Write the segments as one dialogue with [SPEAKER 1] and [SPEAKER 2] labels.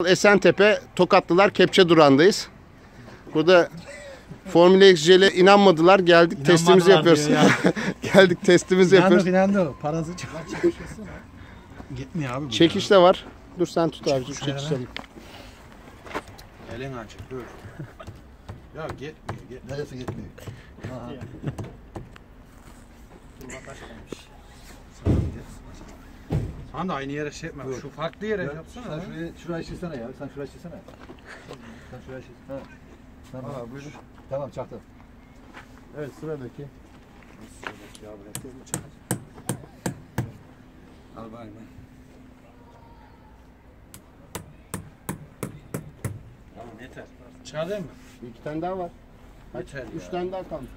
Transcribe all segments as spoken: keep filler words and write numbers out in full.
[SPEAKER 1] Esentepe, Tokatlılar Kepçe durağındayız. Burada Formula X J'le inanmadılar. Geldik, testimizi yapıyoruz. Geldik, testimizi yapıyoruz.
[SPEAKER 2] İnandı, parası çıkar. Gitmiyor abi bu.
[SPEAKER 1] Çekiş de var. Dur sen tut abicim, çekişelim.
[SPEAKER 2] Elin açık, dur. Ya gitmiyor, git.
[SPEAKER 3] Neresi gitmiyor?
[SPEAKER 2] Sen de aynı yere şey etme. Şu farklı yere yapsana.
[SPEAKER 3] Sen şurayı, şurayı şişsene ya. Sen şurayı şişsene. Sen şurayı şiş. Ha. Tamam.
[SPEAKER 2] Aa, buyurun.
[SPEAKER 3] Tamam çaktım.
[SPEAKER 1] Evet, sıradaki.
[SPEAKER 2] Ya bırakıyor mu çakacak? Al bayım. Tamam yeter. Çağırayım mı?
[SPEAKER 1] Bir iki tane daha var.
[SPEAKER 2] Yeter
[SPEAKER 1] Üç
[SPEAKER 2] ya.
[SPEAKER 1] tane daha kalmış.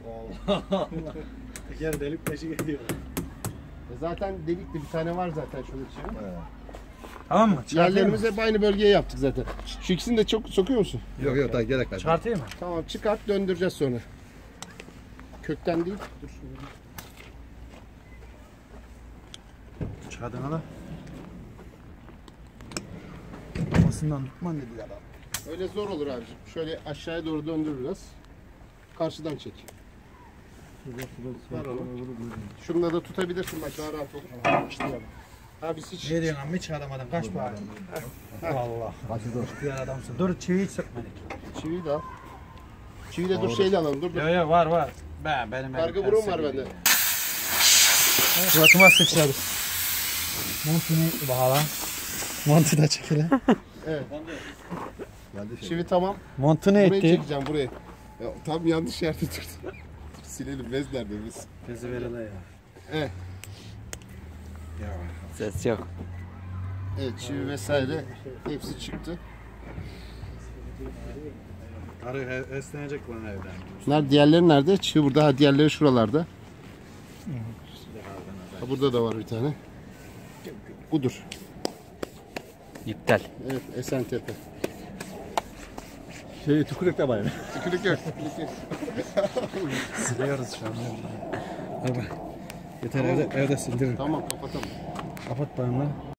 [SPEAKER 2] Teker delik peşi geliyor.
[SPEAKER 1] E zaten delikli bir tane var zaten şurada içeri.
[SPEAKER 3] Evet.
[SPEAKER 2] Tamam mı?
[SPEAKER 1] Yerlerimizi hep aynı bölgeye yaptık zaten. Şu ikisini de çok sokuyor musun?
[SPEAKER 3] Yok yok daha gerek yok.
[SPEAKER 2] Çıkartayım mı?
[SPEAKER 1] Tamam, çıkart, döndüreceğiz sonra. Kökten değil. Dur şunu.
[SPEAKER 2] Çıkardın hala. Kafasından tutman dedi adam.
[SPEAKER 1] Öyle zor olur abiciğim. Şöyle aşağıya doğru döndür biraz. Karşıdan çek. Ver onu. Şununla da tutabilirsin bak, daha rahat olur. İşte yani. Abi hiç...
[SPEAKER 2] Ne diyorsun amma hiç çıkartamadın. Kaç bari. Allah.
[SPEAKER 3] Kaçırdı o.
[SPEAKER 2] Bir adamsın. Dur çiviyi hiç sökmedik.
[SPEAKER 1] Çiviyi de al. Çiviyi de dur şeyle alalım. Dur dur.
[SPEAKER 2] Yok yok var var. Ben benim
[SPEAKER 1] Karga burun var bende.
[SPEAKER 2] Suratıma sıçradı. Montunu bağla. Montu da çekile.
[SPEAKER 1] Evet.
[SPEAKER 3] Geldi şey.
[SPEAKER 1] Çivi tamam.
[SPEAKER 2] Montu ne
[SPEAKER 1] Burayı
[SPEAKER 2] etti?
[SPEAKER 1] çekeceğim, burayı. Ya, tam yanlış yerde durdum. Silelim, bez nerede biz?
[SPEAKER 2] Bizi verile ya.
[SPEAKER 1] Evet.
[SPEAKER 2] Ya.
[SPEAKER 4] Ses yok.
[SPEAKER 1] Evet, çivi vesaire hepsi çıktı.
[SPEAKER 2] Karı esneyecek bana evden.
[SPEAKER 1] Bunlar, diğerleri nerede? Çivi burada, ha diğerleri şuralarda. Ha, burada da var bir tane. Budur.
[SPEAKER 4] İptal.
[SPEAKER 1] Evet, Esentepe.
[SPEAKER 3] Şey tükürük de var ya.
[SPEAKER 1] Tükürük yok. Tükürük yok.
[SPEAKER 2] Siliyoruz şu an. Hadi. Yeter evde, evde sildirin.
[SPEAKER 1] Tamam, kapatalım.
[SPEAKER 2] Kapat bana.